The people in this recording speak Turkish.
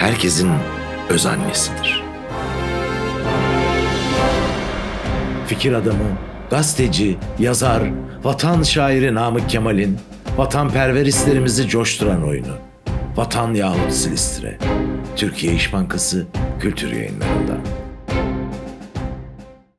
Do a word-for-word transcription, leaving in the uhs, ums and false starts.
herkesin öz annesidir. Fikir adamı, gazeteci, yazar, vatan şairi Namık Kemal'in vatanperver hislerimizi coşturan oyunu Vatan yahut Silistre, Türkiye İş Bankası Kültür Yayınları'nda.